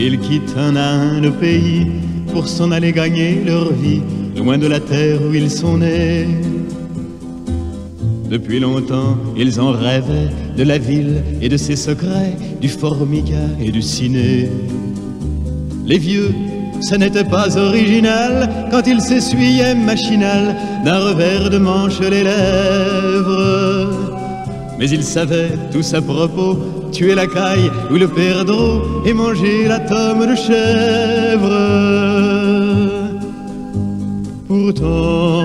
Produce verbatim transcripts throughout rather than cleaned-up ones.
Ils quittent un à un le pays pour s'en aller gagner leur vie, loin de la terre où ils sont nés. Depuis longtemps, ils en rêvaient de la ville et de ses secrets, du formica et du ciné. Les vieux, ça n'était pas original quand ils s'essuyaient machinal d'un revers de manche les lèvres. Mais ils savaient tous à propos tuer la caille ou le perdreau et manger la tome de chèvre. Pourtant,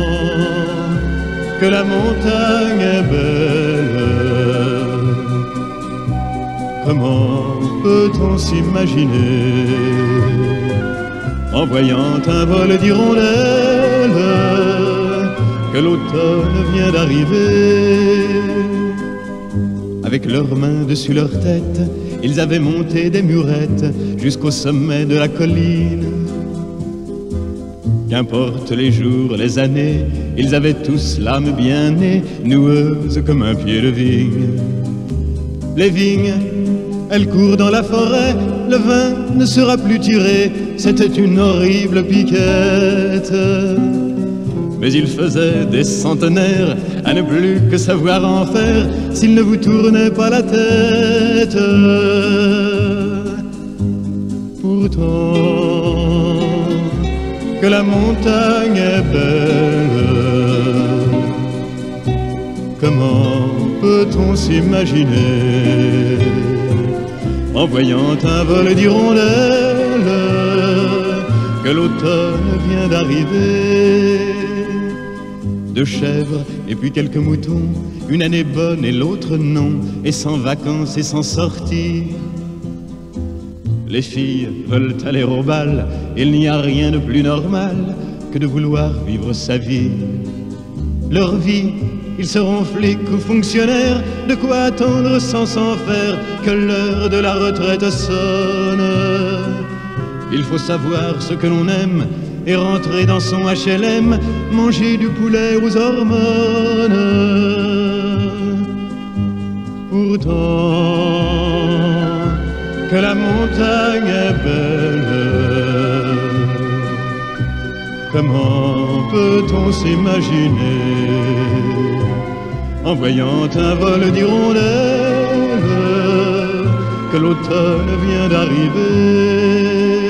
que la montagne est belle, comment peut-on s'imaginer en voyant un vol d'hirondelles que l'automne vient d'arriver? Avec leurs mains dessus leur tête, ils avaient monté des murettes jusqu'au sommet de la colline. Qu'importe les jours, les années, ils avaient tous l'âme bien née, noueuse comme un pied de vigne. Les vignes, elles courent dans la forêt, le vin ne sera plus tiré, c'était une horrible piquette. Mais il faisait des centenaires à ne plus que savoir en faire s'il ne vous tournait pas la tête. Pourtant, que la montagne est belle, comment peut-on s'imaginer en voyant un vol d'hirondelles que l'automne vient d'arriver? Deux chèvres et puis quelques moutons, une année bonne et l'autre non, et sans vacances et sans sortie. Les filles veulent aller au bal, il n'y a rien de plus normal que de vouloir vivre sa vie. Leur vie, ils seront flics ou fonctionnaires, de quoi attendre sans s'en faire que l'heure de la retraite sonne. Il faut savoir ce que l'on aime et rentrer dans son H L M, manger du poulet aux hormones. Pourtant, que la montagne est belle, comment peut-on s'imaginer en voyant un vol d'hirondelles que l'automne vient d'arriver?